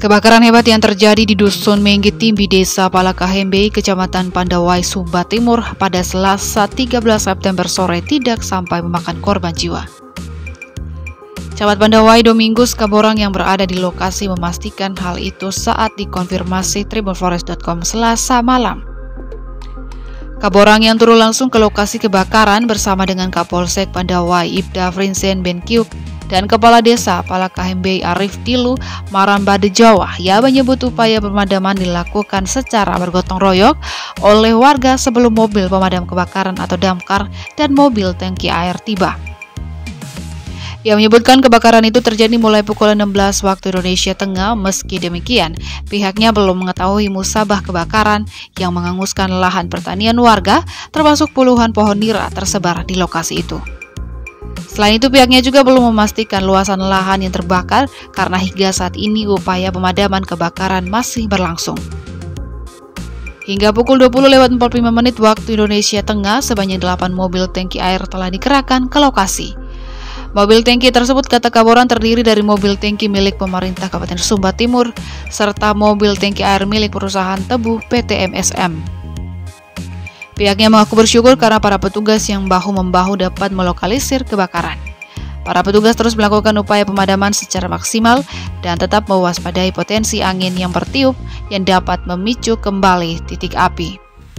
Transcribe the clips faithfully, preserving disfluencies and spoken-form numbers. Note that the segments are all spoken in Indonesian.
Kebakaran hebat yang terjadi di Dusun Menggitimbi, Desa Palakahembe, Kecamatan Pandawai, Sumba Timur pada Selasa tiga belas September sore tidak sampai memakan korban jiwa. Camat Pandawai Domingus Kaborang yang berada di lokasi memastikan hal itu saat dikonfirmasi tribun forest dot com Selasa malam. Kaborang yang turun langsung ke lokasi kebakaran bersama dengan Kapolsek Pandawai Ibda Vincent Benkiuk dan Kepala Desa Palakahembe Arif Dilu Marambade Jawa yang menyebut upaya pemadaman dilakukan secara bergotong royong oleh warga sebelum mobil pemadam kebakaran atau damkar dan mobil tangki air tiba. Ia menyebutkan kebakaran itu terjadi mulai pukul enam belas waktu Indonesia Tengah. Meski demikian, pihaknya belum mengetahui musabah kebakaran yang menghanguskan lahan pertanian warga, termasuk puluhan pohon nira tersebar di lokasi itu. Selain itu, pihaknya juga belum memastikan luasan lahan yang terbakar karena hingga saat ini upaya pemadaman kebakaran masih berlangsung. Hingga pukul dua puluh lewat empat puluh lima menit waktu Indonesia Tengah, sebanyak delapan mobil tangki air telah dikerahkan ke lokasi. Mobil tangki tersebut, kata Kaborang, terdiri dari mobil tangki milik pemerintah Kabupaten Sumba Timur serta mobil tangki air milik perusahaan tebu P T M S M. Pihaknya mengaku bersyukur karena para petugas yang bahu-membahu dapat melokalisir kebakaran. Para petugas terus melakukan upaya pemadaman secara maksimal dan tetap mewaspadai potensi angin yang bertiup yang dapat memicu kembali titik api.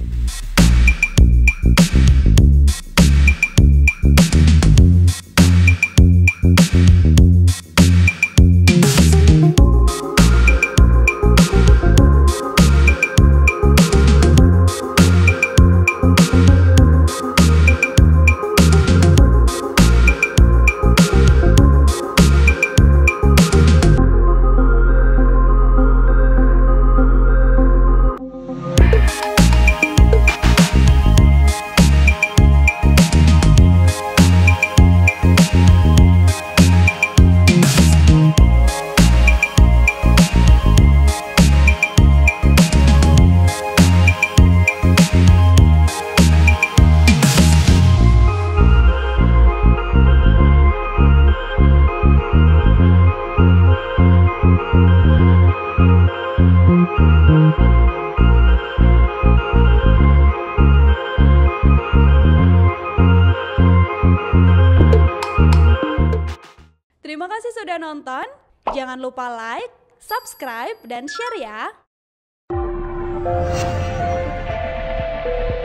Terima kasih sudah nonton. Jangan lupa like, subscribe, dan share ya.